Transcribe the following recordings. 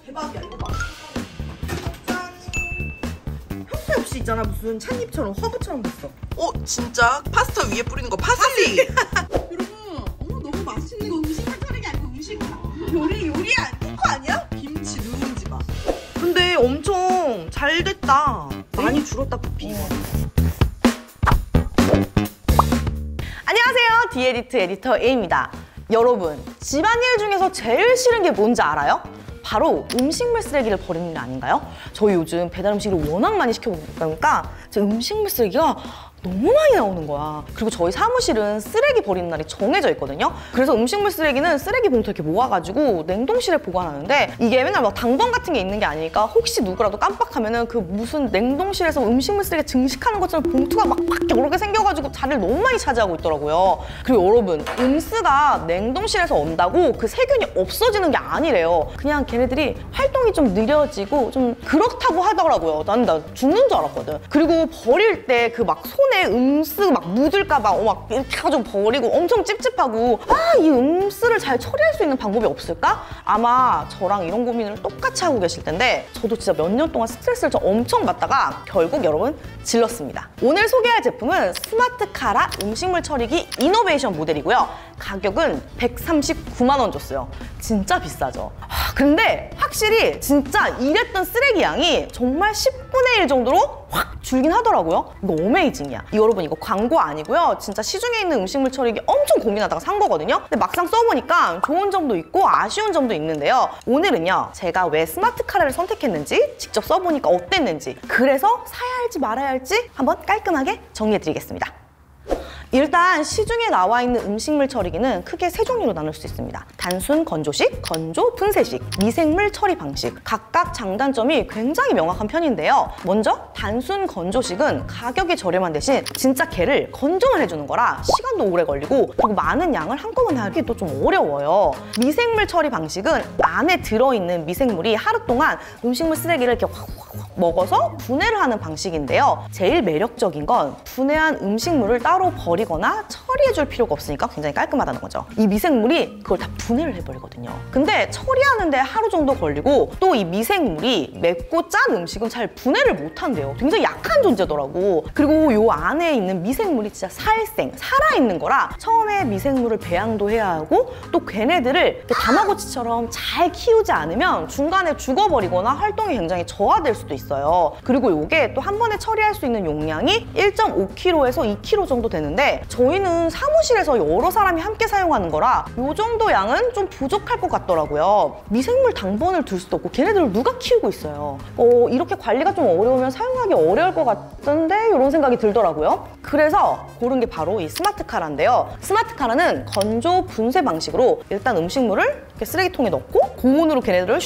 대박이야 이거 봐. 짠. 형태없이 있잖아. 무슨 찻잎처럼 허브처럼 됐어. 진짜? 파스타 위에 뿌리는 거 파슬리! 여러분, 너무 맛있는 거 음식만 차리는 게 아니고 음식 요리 거 아니야? 김치 누룽지 봐. 근데 엄청 잘 됐다. 많이 줄었다 부피. 안녕하세요, 디에디트 에디터 A입니다. 여러분, 집안일 중에서 제일 싫은 게 뭔지 알아요? 바로 음식물 쓰레기를 버리는 게 아닌가요? 저희 요즘 배달 음식을 워낙 많이 시켜 먹으니까 제 음식물 쓰레기가 너무 많이 나오는 거야. 그리고 저희 사무실은 쓰레기 버리는 날이 정해져 있거든요. 그래서 음식물 쓰레기는 쓰레기 봉투에 이렇게 모아가지고 냉동실에 보관하는데 이게 맨날 막 당번 같은 게 있는 게 아니니까 혹시 누구라도 깜빡하면은 그 무슨 냉동실에서 음식물 쓰레기 증식하는 것처럼 봉투가 막 여러 개 생겨가지고 자리를 너무 많이 차지하고 있더라고요. 그리고 여러분, 음스가 냉동실에서 온다고 그 세균이 없어지는 게 아니래요. 그냥 걔네들이 활동이 좀 느려지고 좀 그렇다고 하더라고요. 나 죽는 줄 알았거든. 그리고 버릴 때 그 막 손에 음스 막 묻을까봐 막 이렇게 해가지고 버리고 엄청 찝찝하고 이 음스를 잘 처리할 수 있는 방법이 없을까? 아마 저랑 이런 고민을 똑같이 하고 계실 텐데 저도 진짜 몇 년 동안 스트레스를 좀 엄청 받다가 결국 여러분 질렀습니다. 오늘 소개할 제품은 스마트카라 음식물 처리기 이노베이션 모델이고요. 가격은 139만 원 줬어요. 진짜 비싸죠? 근데 확실히 진짜 일했던 쓰레기 양이 정말 10분의 1 정도로 확 줄긴 하더라고요. 이거 어메이징이야. 여러분, 이거 광고 아니고요. 진짜 시중에 있는 음식물 처리기 엄청 고민하다가 산 거거든요. 근데 막상 써보니까 좋은 점도 있고 아쉬운 점도 있는데요. 오늘은요, 제가 왜 스마트카라를 선택했는지, 직접 써보니까 어땠는지, 그래서 사야 할지 말아야 할지 한번 깔끔하게 정리해드리겠습니다. 일단 시중에 나와 있는 음식물 처리기는 크게 세 종류로 나눌 수 있습니다. 단순 건조식, 건조 분쇄식, 미생물 처리 방식. 각각 장단점이 굉장히 명확한 편인데요. 먼저 단순 건조식은 가격이 저렴한 대신 진짜 개를 건조를 해주는 거라 시간도 오래 걸리고 그리고 많은 양을 한꺼번에 하기도 좀 어려워요. 미생물 처리 방식은 안에 들어있는 미생물이 하루 동안 음식물 쓰레기를 이렇게 확 먹어서 분해를 하는 방식인데요. 제일 매력적인 건 분해한 음식물을 따로 버리거나 처리해줄 필요가 없으니까 굉장히 깔끔하다는 거죠. 이 미생물이 그걸 다 분해를 해버리거든요. 근데 처리하는데 하루 정도 걸리고 또 이 미생물이 맵고 짠 음식은 잘 분해를 못한대요. 굉장히 약한 존재더라고. 그리고 요 안에 있는 미생물이 진짜 살아있는 거라 처음에 미생물을 배양도 해야 하고 또 걔네들을 다마고치처럼 잘 키우지 않으면 중간에 죽어버리거나 활동이 굉장히 저하될 수도 있어요. 그리고 요게 또 한 번에 처리할 수 있는 용량이 1.5kg에서 2kg 정도 되는데 저희는 사무실에서 여러 사람이 함께 사용하는 거라 요 정도 양은 좀 부족할 것 같더라고요. 미생물 당번을 둘 수도 없고 걔네들을 누가 키우고 있어요. 이렇게 관리가 좀 어려우면 사용하기 어려울 것 같은데 이런 생각이 들더라고요. 그래서 고른 게 바로 이 스마트카라인데요. 스마트카라는 건조 분쇄 방식으로 일단 음식물을 이렇게 쓰레기통에 넣고 고온으로 걔네들을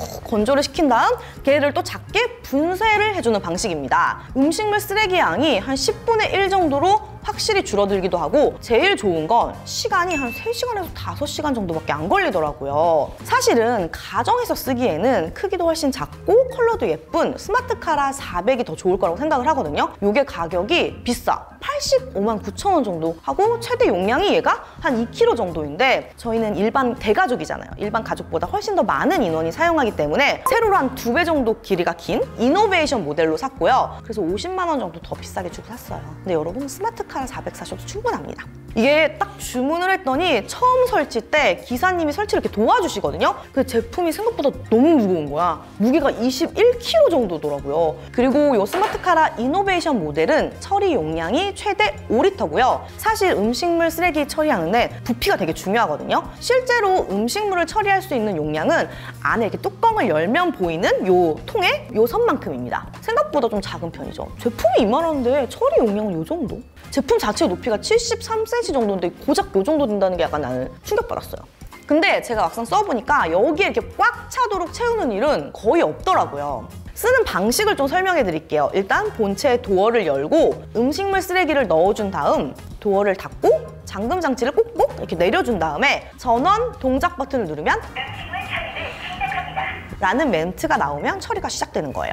건조를 시킨 다음 걔네들을 또 작게 분쇄를 해주는 방식입니다. 음식물 쓰레기 양이 한 10분의 1 정도로 확실히 줄어들기도 하고 제일 좋은 건 시간이 한 3시간에서 5시간 정도밖에 안 걸리더라고요. 사실은 가정에서 쓰기에는 크기도 훨씬 작고 컬러도 예쁜 스마트카라 400이 더 좋을 거라고 생각을 하거든요. 이게 가격이 비싸. 85만 9천 원 정도 하고 최대 용량이 얘가 한 2kg 정도인데 저희는 일반 대가족이잖아요. 일반 가족보다 훨씬 더 많은 인원이 사용하기 때문에 세로로 한 2배 정도 길이가 긴 이노베이션 모델로 샀고요. 그래서 50만 원 정도 더 비싸게 주고 샀어요. 근데 여러분, 스마트카라 400 사셔도 충분합니다. 이게 딱 주문을 했더니 처음 설치 때 기사님이 설치를 이렇게 도와주시거든요. 그 제품이 생각보다 너무 무거운 거야. 무게가 21kg 정도더라고요. 그리고 이 스마트카라 이노베이션 모델은 처리 용량이 최대 5리터고요. 사실 음식물 쓰레기 처리하는데 부피가 되게 중요하거든요. 실제로 음식물을 처리할 수 있는 용량은 안에 이렇게 뚜껑을 열면 보이는 요 통에 요 선만큼입니다. 생각보다 좀 작은 편이죠. 제품이 이만한데 처리 용량은 요 정도? 제품 자체 높이가 73cm 정도인데 고작 요 정도 된다는 게 약간 나는 충격받았어요. 근데 제가 막상 써보니까 여기에 이렇게 꽉 차도록 채우는 일은 거의 없더라고요. 쓰는 방식을 좀 설명해 드릴게요. 일단 본체 도어를 열고 음식물 쓰레기를 넣어준 다음 도어를 닫고 잠금 장치를 꼭꼭 이렇게 내려준 다음에 전원 동작 버튼을 누르면 라는 멘트가 나오면 처리가 시작되는 거예요.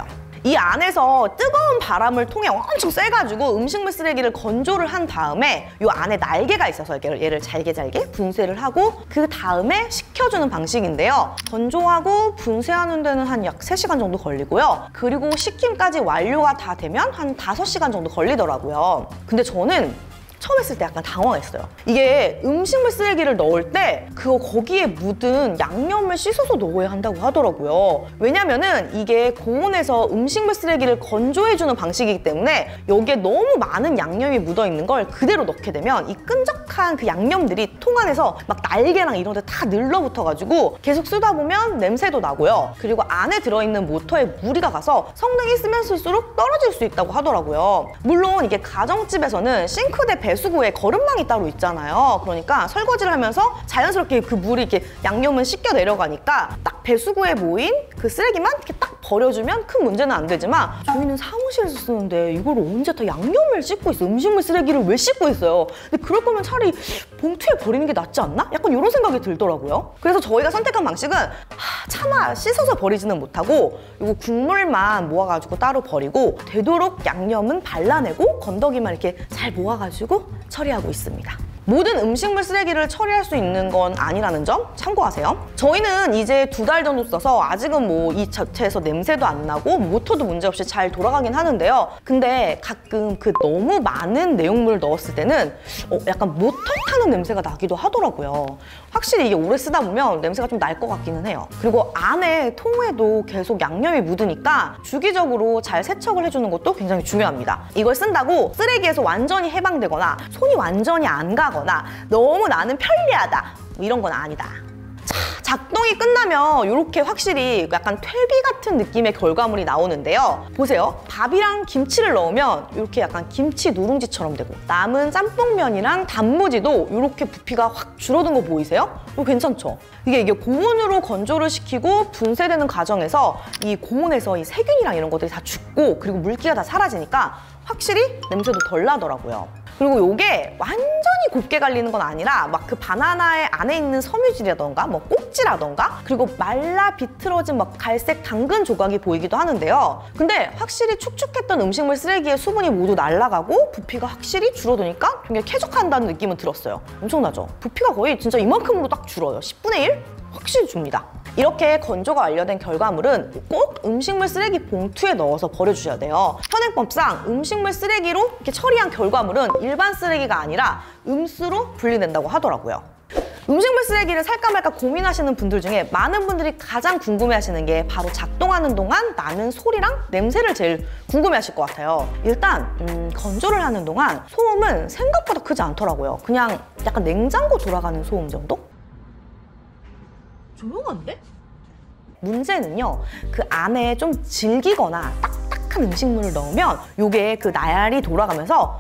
이 안에서 뜨거운 바람을 통해 엄청 세가지고 음식물 쓰레기를 건조를 한 다음에 이 안에 날개가 있어서 얘를 잘게 분쇄를 하고 그 다음에 식혀주는 방식인데요. 건조하고 분쇄하는 데는 한 약 3시간 정도 걸리고요. 그리고 식힘까지 완료가 다 되면 한 5시간 정도 걸리더라고요. 근데 저는 처음 했을 때 약간 당황했어요. 이게 음식물 쓰레기를 넣을 때 거기에 묻은 양념을 씻어서 넣어야 한다고 하더라고요. 왜냐면은 이게 고온에서 음식물 쓰레기를 건조해주는 방식이기 때문에 여기에 너무 많은 양념이 묻어있는 걸 그대로 넣게 되면 이 끈적한 그 양념들이 통 안에서 막 날개랑 이런 데 다 늘러붙어가지고 계속 쓰다 보면 냄새도 나고요. 그리고 안에 들어있는 모터에 무리가 가서 성능이 쓰면 쓸수록 떨어질 수 있다고 하더라고요. 물론 이게 가정집에서는 싱크대 배수구에 거름망이 따로 있잖아요. 그러니까 설거지를 하면서 자연스럽게 그 물이 이렇게 양념은 씻겨 내려가니까 딱 배수구에 모인 그 쓰레기만 이렇게 딱 버려주면 큰 문제는 안 되지만 저희는 사무실에서 쓰는데 이걸 언제 다 양념을 씻고 있어? 음식물 쓰레기를 왜 씻고 있어요? 근데 그럴 거면 차라리 봉투에 버리는 게 낫지 않나? 약간 이런 생각이 들더라고요. 그래서 저희가 선택한 방식은 차마 씻어서 버리지는 못하고 이거 국물만 모아가지고 따로 버리고 되도록 양념은 발라내고 건더기만 이렇게 잘 모아가지고 처리하고 있습니다. 모든 음식물 쓰레기를 처리할 수 있는 건 아니라는 점 참고하세요. 저희는 이제 2달 정도 써서 아직은 뭐 이 자체에서 냄새도 안 나고 모터도 문제없이 잘 돌아가긴 하는데요. 근데 가끔 그 너무 많은 내용물을 넣었을 때는 약간 모터 타는 냄새가 나기도 하더라고요. 확실히 이게 오래 쓰다 보면 냄새가 좀 날 것 같기는 해요. 그리고 안에 통에도 계속 양념이 묻으니까 주기적으로 잘 세척을 해주는 것도 굉장히 중요합니다. 이걸 쓴다고 쓰레기에서 완전히 해방되거나 손이 완전히 안 가거나 너무 나는 편리하다 이런 건 아니다. 작동이 끝나면 이렇게 확실히 약간 퇴비 같은 느낌의 결과물이 나오는데요. 보세요. 밥이랑 김치를 넣으면 이렇게 약간 김치 누룽지처럼 되고 남은 짬뽕면이랑 단무지도 이렇게 부피가 확 줄어든 거 보이세요? 이거 괜찮죠? 이게 고온으로 건조를 시키고 분쇄되는 과정에서 이 고온에서 이 세균이랑 이런 것들이 다 죽고 그리고 물기가 다 사라지니까 확실히 냄새도 덜 나더라고요. 그리고 이게 완전히 곱게 갈리는 건 아니라 막 그 바나나의 안에 있는 섬유질이라던가 뭐 꼭지라던가 그리고 말라 비틀어진 막 갈색 당근 조각이 보이기도 하는데요. 근데 확실히 축축했던 음식물 쓰레기의 수분이 모두 날아가고 부피가 확실히 줄어드니까 굉장히 쾌적한다는 느낌은 들었어요. 엄청나죠? 부피가 거의 진짜 이만큼으로 딱 줄어요. 10분의 1? 확실히 줍니다. 이렇게 건조가 완료된 결과물은 꼭 음식물 쓰레기 봉투에 넣어서 버려주셔야 돼요. 현행법상 음식물 쓰레기로 이렇게 처리한 결과물은 일반 쓰레기가 아니라 음수로 분리된다고 하더라고요. 음식물 쓰레기를 살까 말까 고민하시는 분들 중에 많은 분들이 가장 궁금해하시는 게 바로 작동하는 동안 나는 소리랑 냄새를 제일 궁금해하실 것 같아요. 일단 건조를 하는 동안 소음은 생각보다 크지 않더라고요. 그냥 약간 냉장고 돌아가는 소음 정도? 조용한데? 문제는요, 그 안에 좀 질기거나 딱딱한 음식물을 넣으면 이게 그 나열이 돌아가면서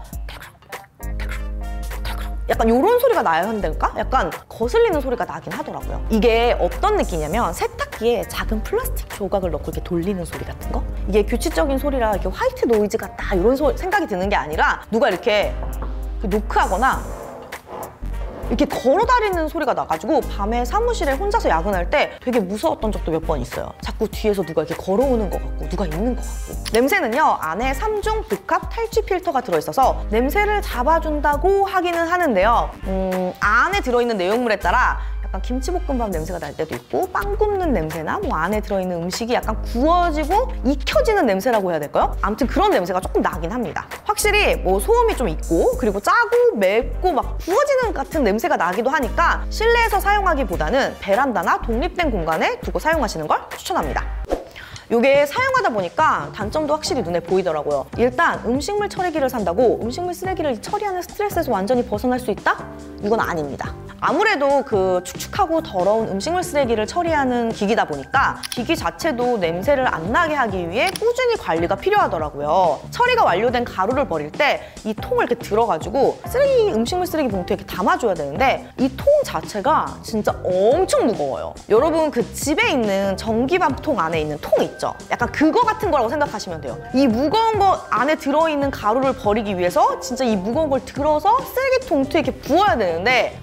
약간 이런 소리가 나야 한다니까? 약간 거슬리는 소리가 나긴 하더라고요. 이게 어떤 느낌이냐면 세탁기에 작은 플라스틱 조각을 넣고 이렇게 돌리는 소리 같은 거? 이게 규칙적인 소리라 이렇게 화이트 노이즈 같다 이런 생각이 드는 게 아니라 누가 이렇게 노크하거나 이렇게 걸어다니는 소리가 나가지고 밤에 사무실에 혼자서 야근할 때 되게 무서웠던 적도 몇 번 있어요. 자꾸 뒤에서 누가 이렇게 걸어오는 것 같고 누가 있는 것 같고. 냄새는요, 안에 3중 복합 탈취 필터가 들어있어서 냄새를 잡아준다고 하기는 하는데요. 안에 들어있는 내용물에 따라 약간 김치볶음밥 냄새가 날 때도 있고 빵 굽는 냄새나 뭐 안에 들어있는 음식이 약간 구워지고 익혀지는 냄새라고 해야 될까요? 아무튼 그런 냄새가 조금 나긴 합니다. 확실히 뭐 소음이 좀 있고 그리고 짜고 맵고 막 구워지는 같은 냄새가 나기도 하니까 실내에서 사용하기보다는 베란다나 독립된 공간에 두고 사용하시는 걸 추천합니다. 이게 사용하다 보니까 단점도 확실히 눈에 보이더라고요. 일단 음식물 처리기를 산다고 음식물 쓰레기를 처리하는 스트레스에서 완전히 벗어날 수 있다? 이건 아닙니다. 아무래도 그 축축하고 더러운 음식물 쓰레기를 처리하는 기기다 보니까 기기 자체도 냄새를 안 나게 하기 위해 꾸준히 관리가 필요하더라고요. 처리가 완료된 가루를 버릴 때 이 통을 이렇게 들어가지고 음식물 쓰레기 봉투에 이렇게 담아줘야 되는데 이 통 자체가 진짜 엄청 무거워요. 여러분 그 집에 있는 전기밥통 안에 있는 통 있죠? 약간 그거 같은 거라고 생각하시면 돼요. 이 무거운 거 안에 들어있는 가루를 버리기 위해서 진짜 이 무거운 걸 들어서 쓰레기 봉투에 이렇게 부어야 되는데 여러분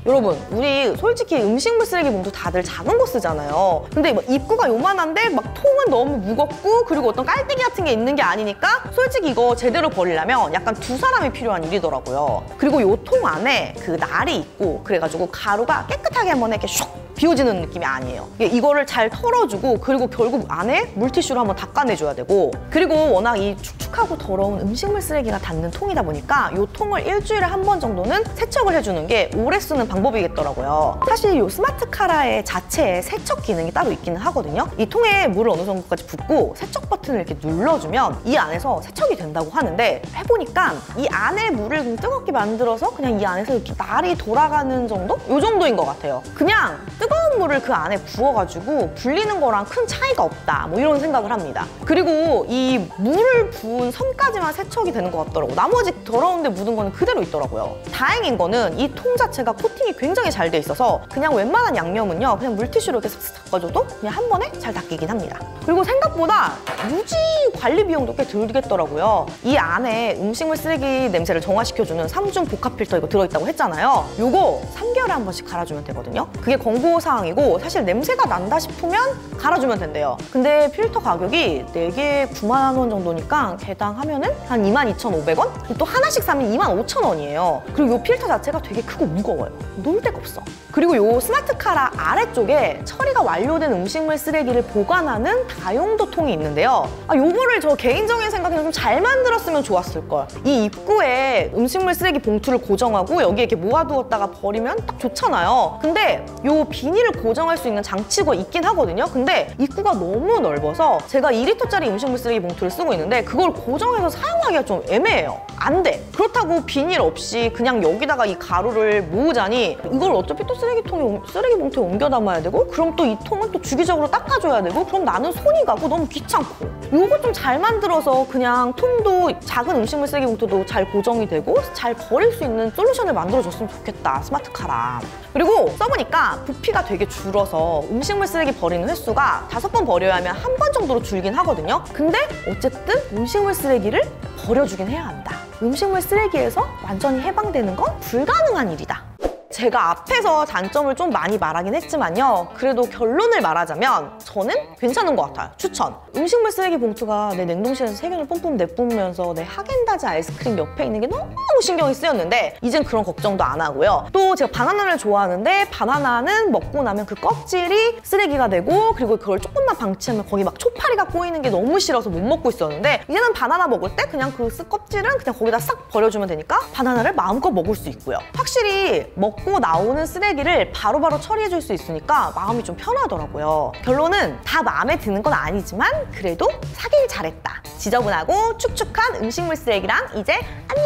우리 솔직히 음식물 쓰레기 봉투 다들 작은 거 쓰잖아요. 근데 막 입구가 요만한데 막 통은 너무 무겁고 그리고 어떤 깔때기 같은 게 있는 게 아니니까 솔직히 이거 제대로 버리려면 약간 두 사람이 필요한 일이더라고요. 그리고 요 통 안에 그 날이 있고 그래가지고 가루가 깨끗하게 한번 이렇게 슉 비워지는 느낌이 아니에요. 이거를 잘 털어주고 그리고 결국 안에 물티슈로 한번 닦아내줘야 되고 그리고 워낙 이 축축하고 더러운 음식물 쓰레기가 닿는 통이다 보니까 이 통을 일주일에 한 번 정도는 세척을 해주는 게 오래 쓰는 방법이겠더라고요. 사실 이 스마트 카라의 자체에 세척 기능이 따로 있기는 하거든요. 이 통에 물을 어느 정도까지 붓고 세척 버튼을 이렇게 눌러주면 이 안에서 세척이 된다고 하는데 해보니까 이 안에 물을 좀 뜨겁게 만들어서 그냥 이 안에서 이렇게 날이 돌아가는 정도? 이 정도인 것 같아요. 그냥 뜨거운 물을 그 안에 부어가지고 불리는 거랑 큰 차이가 없다 뭐 이런 생각을 합니다. 그리고 이 물을 부은 선까지만 세척이 되는 것 같더라고요. 나머지 더러운 데 묻은 거는 그대로 있더라고요. 다행인 거는 이 통 자체가 코팅이 굉장히 잘 돼 있어서 그냥 웬만한 양념은요 그냥 물티슈로 이렇게 싹싹 닦아줘도 그냥 한 번에 잘 닦이긴 합니다. 그리고 생각보다 유지 관리 비용도 꽤 들겠더라고요. 이 안에 음식물 쓰레기 냄새를 정화시켜주는 3중 복합 필터 이거 들어있다고 했잖아요. 요거 3개월에 한 번씩 갈아주면 되거든요. 그게 광고사항이고 사실 냄새가 난다 싶으면 갈아주면 된대요. 근데 필터 가격이 4개에 9만 원 정도니까 개당 하면은 한 22,500원? 또 하나씩 사면 25,000원이에요. 그리고 이 필터 자체가 되게 크고 무거워요. 놓을 데가 없어. 그리고 이 스마트 카라 아래쪽에 처리가 완료된 음식물 쓰레기를 보관하는 다용도 통이 있는데요. 요거를 저 개인적인 생각에는 좀 잘 만들었으면 좋았을 걸. 이 입구에 음식물 쓰레기 봉투를 고정하고 여기에 이렇게 모아두었다가 버리면 딱 좋잖아요. 근데 이 비닐을 고정할 수 있는 장치가 있긴 하거든요. 근데 입구가 너무 넓어서 제가 2리터짜리 음식물 쓰레기 봉투를 쓰고 있는데 그걸 고정해서 사용하기가 좀 애매해요. 안 돼. 그렇다고 비닐 없이 그냥 여기다가 이 가루를 모으자니 이걸 어차피 또 쓰레기 봉투에 옮겨 담아야 되고 그럼 또 이 통은 또 주기적으로 닦아줘야 되고 그럼 나는 손이 가고 너무 귀찮고 이거 좀 잘 만들어서 그냥 통도 작은 음식물 쓰레기 봉투도 잘 고정이 되고 잘 버릴 수 있는 솔루션을 만들어줬으면 좋겠다 스마트 카라. 그리고 써보니까 부피가 되게 줄어서 음식물 쓰레기 버리는 횟수가 5번 버려야 하면 한 번 정도로 줄긴 하거든요. 근데 어쨌든 음식물 쓰레기를 버려주긴 해야 한다. 음식물 쓰레기에서 완전히 해방되는 건 불가능한 일이다. 제가 앞에서 단점을 좀 많이 말하긴 했지만요. 그래도 결론을 말하자면 저는 괜찮은 것 같아요. 추천! 음식물 쓰레기 봉투가 내 냉동실에서 세균을 뿜뿜 내뿜으면서 내 하겐다즈 아이스크림 옆에 있는 게 너무 신경이 쓰였는데 이젠 그런 걱정도 안 하고요. 또 제가 바나나를 좋아하는데 바나나는 먹고 나면 그 껍질이 쓰레기가 되고 그리고 그걸 조금만 방치하면 거기 막 초파리가 꼬이는 게 너무 싫어서 못 먹고 있었는데 이제는 바나나 먹을 때 그냥 그 껍질은 그냥 거기다 싹 버려주면 되니까 바나나를 마음껏 먹을 수 있고요. 확실히 먹고 나오는 쓰레기를 바로바로 처리해줄 수 있으니까 마음이 좀 편하더라고요. 결론은 다 마음에 드는 건 아니지만 그래도 사길 잘했다. 지저분하고 축축한 음식물 쓰레기랑 이제 안녕!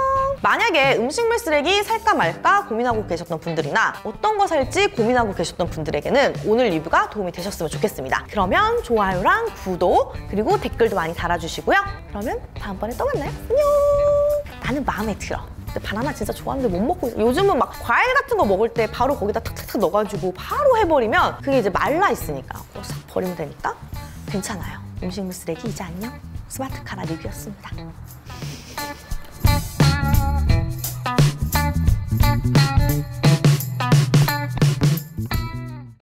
만약에 음식물 쓰레기 살까 말까 고민하고 계셨던 분들이나 어떤 거 살지 고민하고 계셨던 분들에게는 오늘 리뷰가 도움이 되셨으면 좋겠습니다. 그러면 좋아요랑 구독 그리고 댓글도 많이 달아주시고요. 그러면 다음번에 또 만나요. 안녕! 나는 마음에 들어. 근데 바나나 진짜 좋아하는데 못 먹고 있어. 요즘은 막 과일 같은 거 먹을 때 바로 거기다 탁탁탁 넣어가지고 바로 해버리면 그게 이제 말라 있으니까 싹 버리면 되니까 괜찮아요. 음식물 쓰레기 이제 안녕. 스마트 카라 리뷰였습니다.